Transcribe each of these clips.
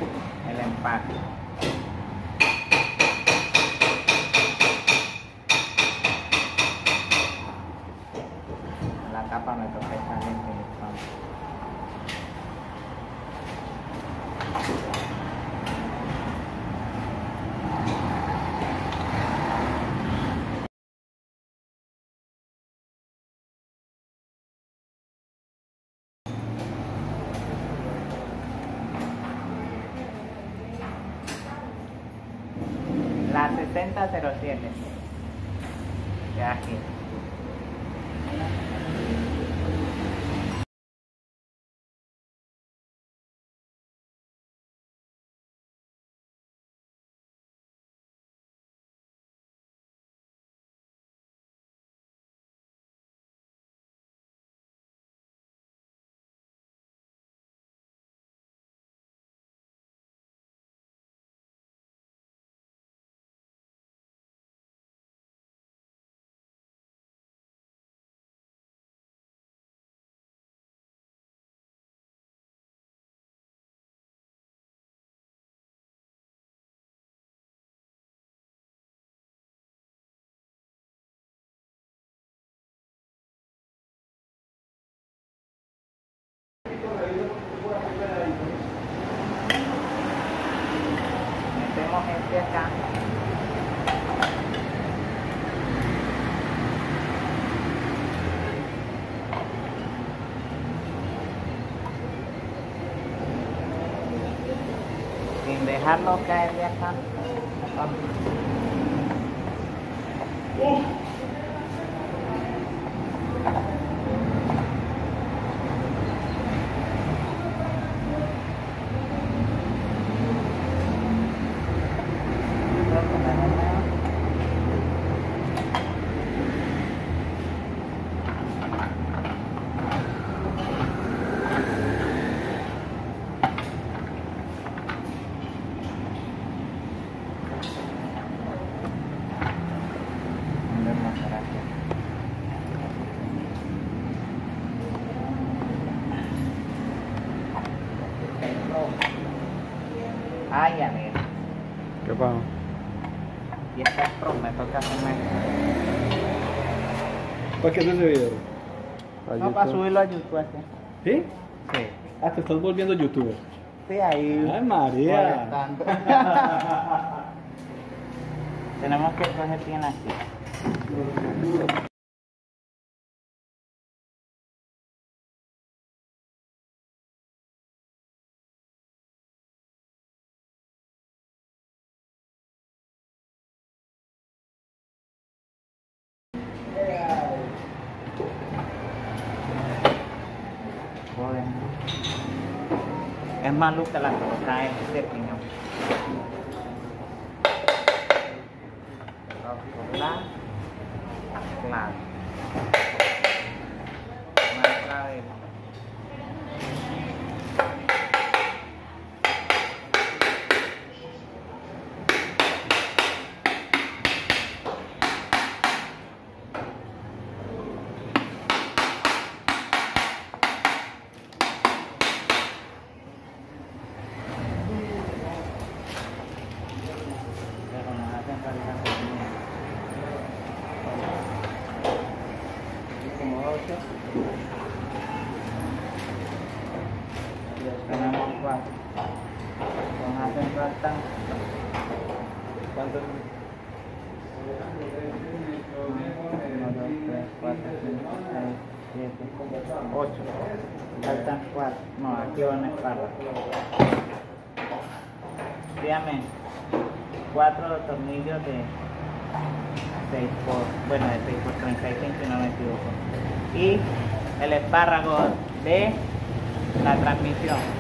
el empaque. La tapa me toca echarle el silicón. La 6007 de aquí. Metemos este acá. Sin dejarlo caer de acá. Ay, a ver. ¿Qué pasa? Y esta Pro me toca hacerme. ¿Para qué es ese video? No, para subirlo a YouTube así. ¿Sí? Sí. Ah, te estás volviendo youtuber. Sí, ahí. Ay, María. Molestando. Tenemos que coger bien aquí. Joder. Es más luz que la coloca en este piñón. Claro. Otra vez. Pero nos hacen falta como 8. Tenemos 4. Nos hacen falta. ¿Cuántos? 1, 2, 3, 4, 5, 6, 7, 8. Faltan 4. No, aquí van a espalda. Dígame, 4 tornillos de 6 por, bueno, de 6 por 35 si no me equivoco. Y el espárrago de la transmisión.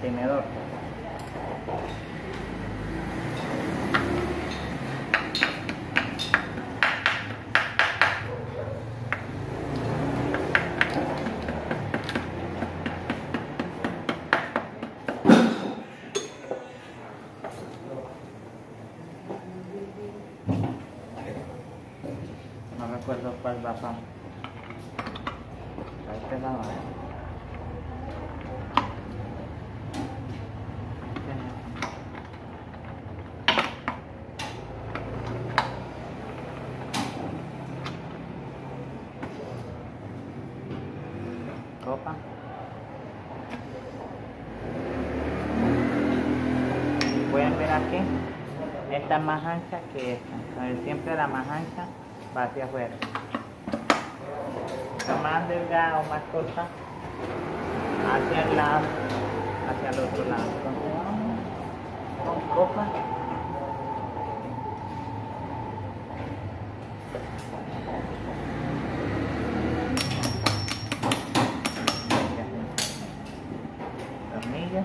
contenedor. No recuerdo cuál razón. Ahí te la va. Copa. Y pueden ver aquí, esta es más ancha que esta. A ver, siempre la más ancha va hacia afuera. La más delgada o más corta hacia el lado, hacia el otro lado. Entonces vamos con copa. Tornillo.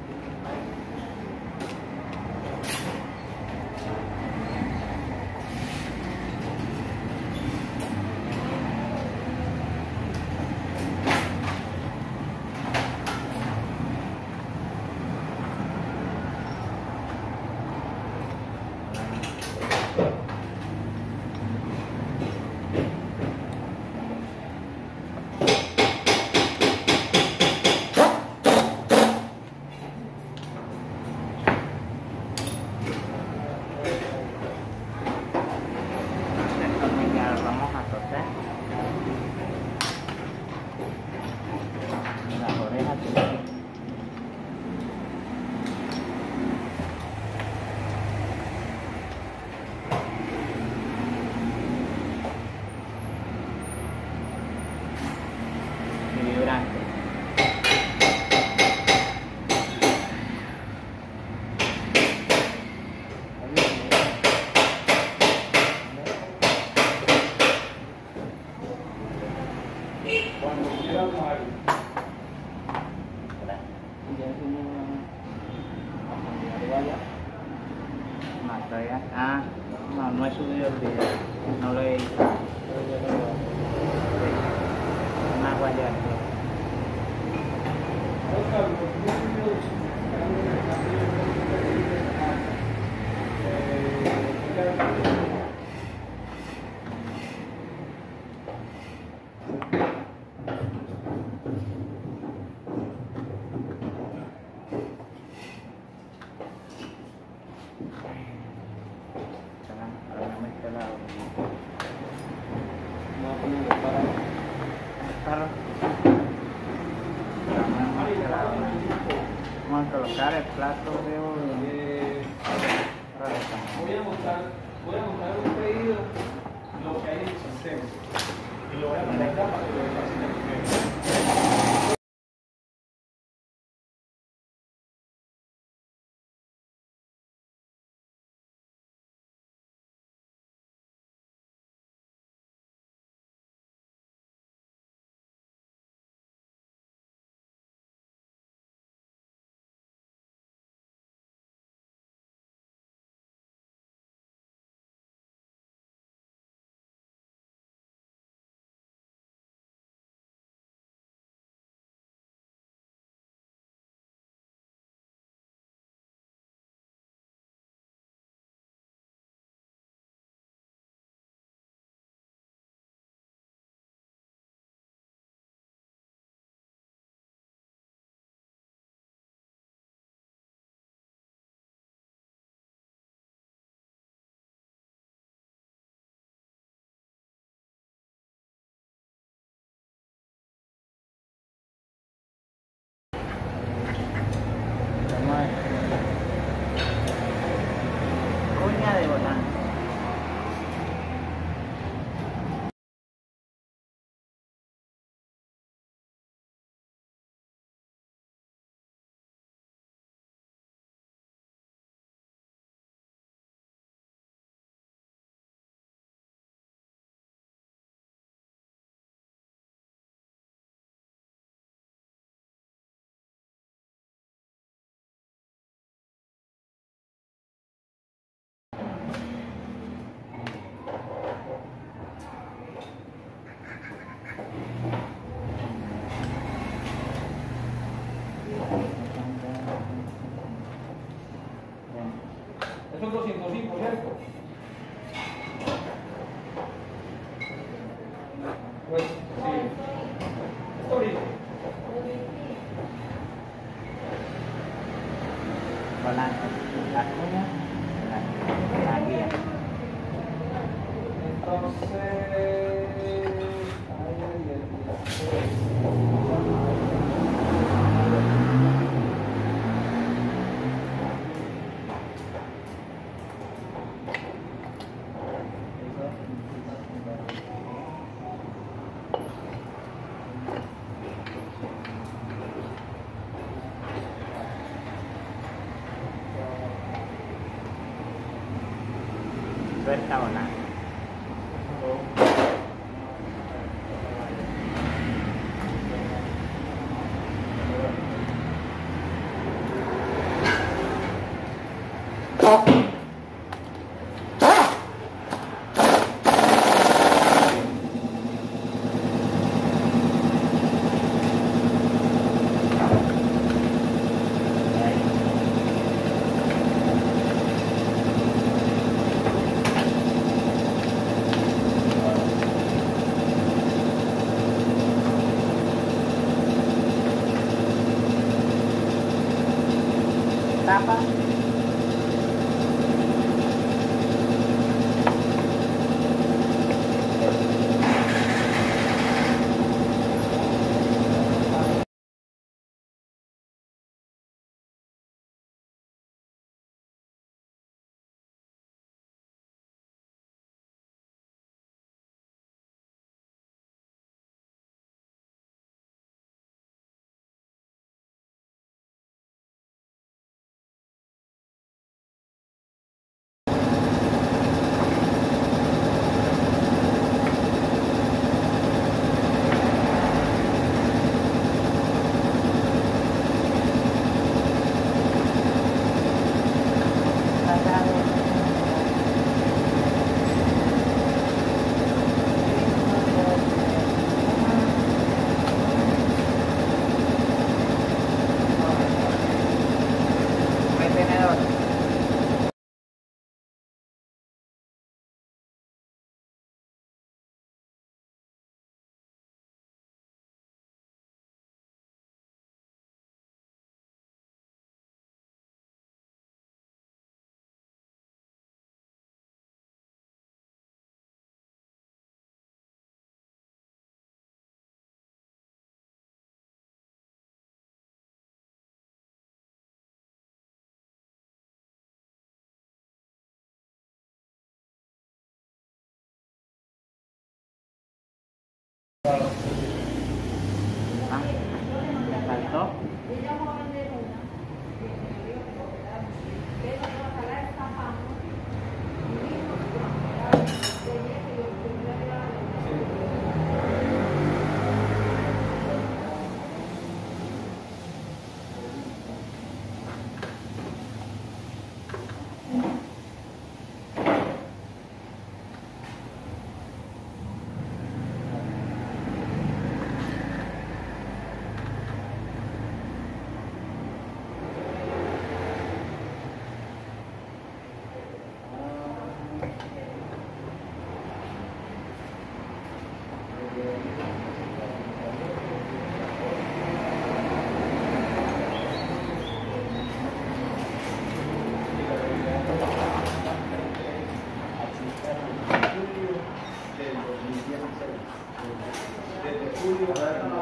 Vamos a coser las orejas de aquí. Y vibrante. Cuando quieras, Mario. Ya no, todavía. Ah, no he subido el video. No lo he editado. Una guaya aquí. Ahora me está la carro. Vamos a colocar el plato de hoy. Voy a montar un pedido, lo que hay en el sistema. Y lo voy a mandar acá para que lo vean. Esto es 205, ¿cierto? Pues, sí. Esto listo. Volante, la cuña, la guía. Entonces... Tuerca volante. Tapa. Retenedor. Ah, me faltó. Desde julio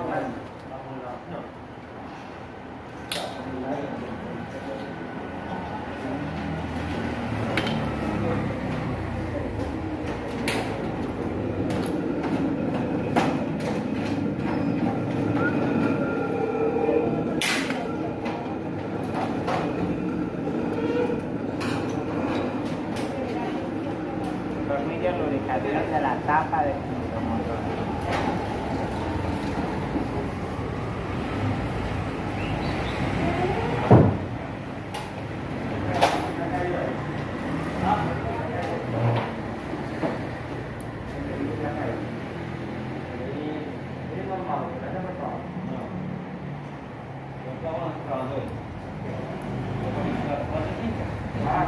Tornillo lubricador de la tapa del motor.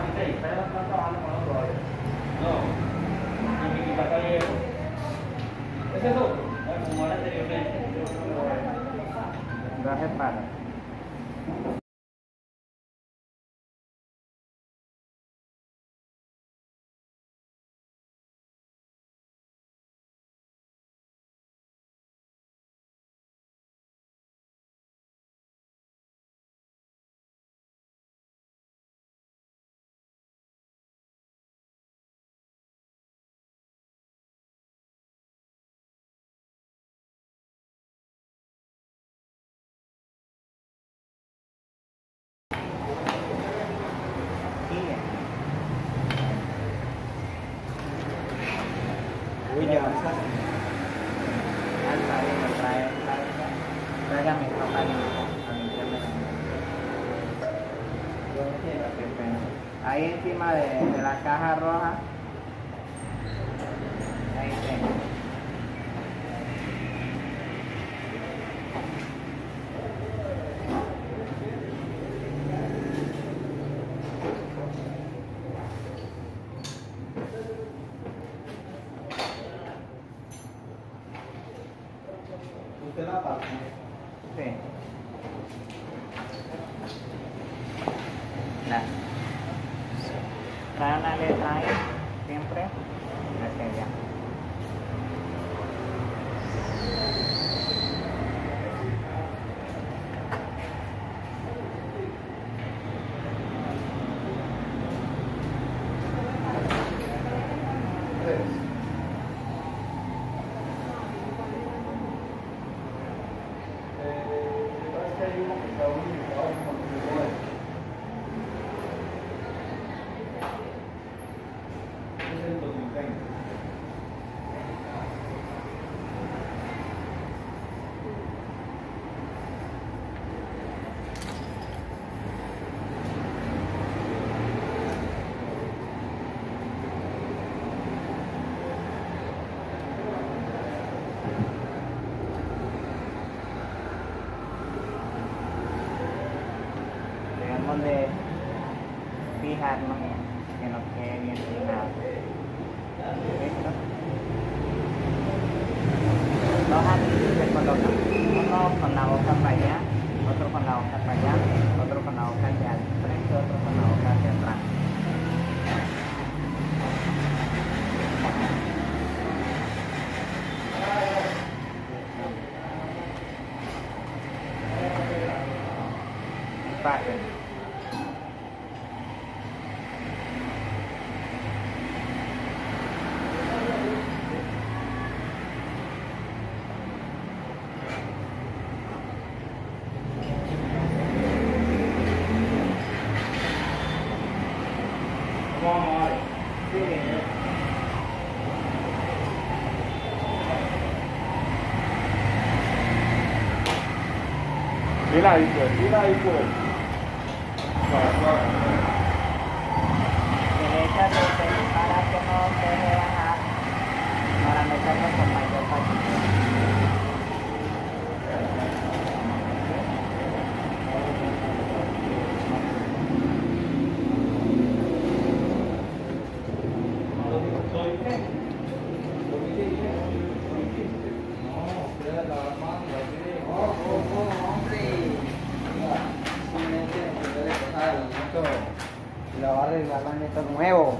están trabajando con otro área. No. Y mi papá llegó. Ese es otro. Como era anteriormente. Dos espadas. William, tráigame papá a limpiarme. Ahí encima de la caja roja, ahí tengo. ¿Usted la parte? Sí. Nah. Trae una letra ahí, siempre. Gracias, ya. Debemos de fijarnos que nos quede bien fijado. ¿Listo? Dos anillos se colocan, uno con la boca para allá, otro con la boca para allá, otro con la boca hacia el frente, otro con la boca hacia atrás. Bajen. Vamos a ver. Sí. Mira ahí pues. Derecha para que no se deje bajar, para meterlo con mayor facilidad. La va a arreglar la neta nuevo.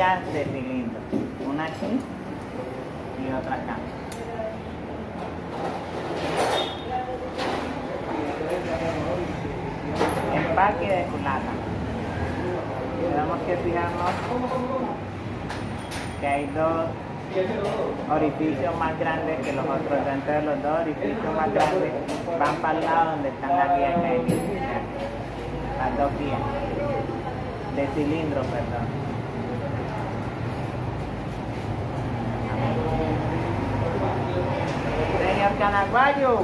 botellas de cilindro. Una aquí y otra acá. Empaque de culata. Tenemos que fijarnos que hay dos orificios más grandes que los otros. Dentro de los dos orificios más grandes van para el lado donde están las guías que hay que utilizar. Las dos guías de cilindro, perdón. Señor Canaguayo.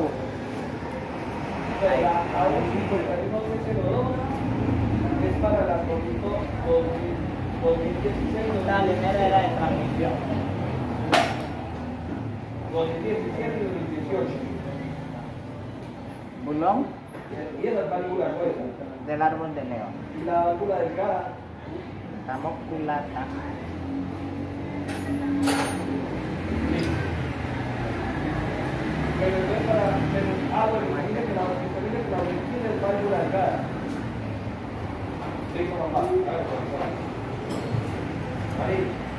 Es para la 2016. La primera era de transmisión. 2017 y 2018. Bulón Y es la válvula gruesa. del árbol de león. Y la válvula delgada. Estamos culata. Pero no es para. Bueno, imagínate que la orientación es válvula delgada. Sí, como más. Ahí.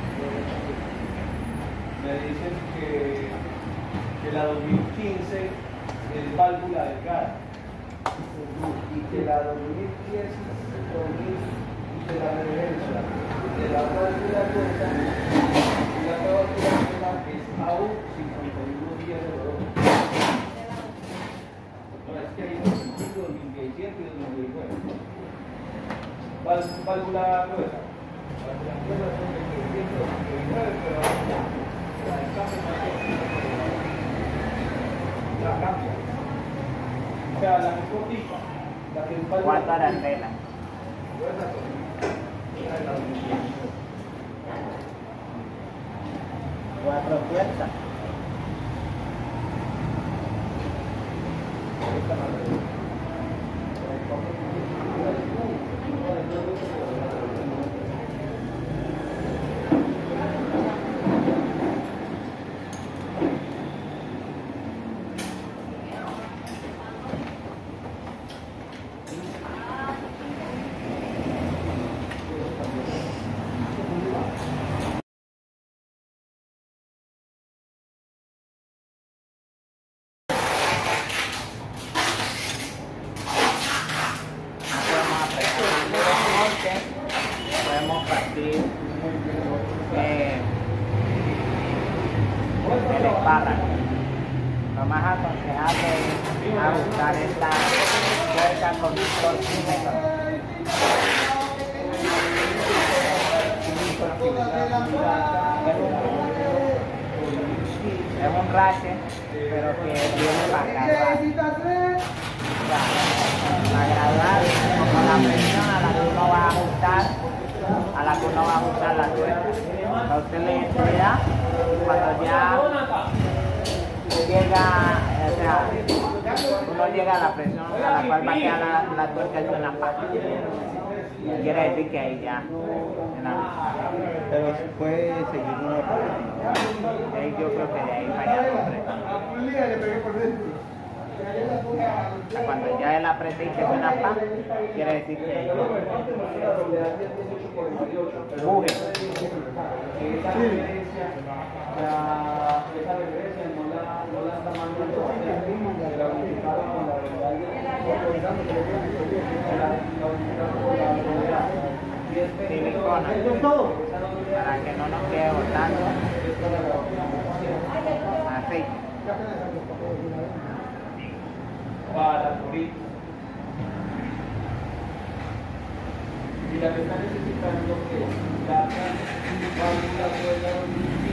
Me dicen que la 2015 es válvula delgada. Y que la 2010 de la reverencia de la válvula gruesa y la válvula gruesa es aún 51 días de oro. No, es que hay 2017 y 2019. Válvula gruesa. Válvula gruesa son 2017 y 2019, pero la cambia la cambia. O sea, la mejor tipo, la que es válvula. Cuatro arandelas. Cuatro fuerzas. Podemos partir el espárrago. Lo más aconsejable es ajustar esta tuerca con un torquímetro. Es un ratchet, pero que viene para acá. Para graduar, como la presión a la que uno va a ajustar, la tuerca. A usted le da cuando ya llega, o sea, uno llega a la presión a la cual va a quedar la tuerca en la pata. Quiere decir que ahí ya. Pero se puede seguir una Yo creo que de ahí para allá cuando ya él aprieta y se suena pa, quiere decir que buje. Silicona, para que no nos quede botando aceite. Para cubrir. Y la que está necesitando que la válvula pueda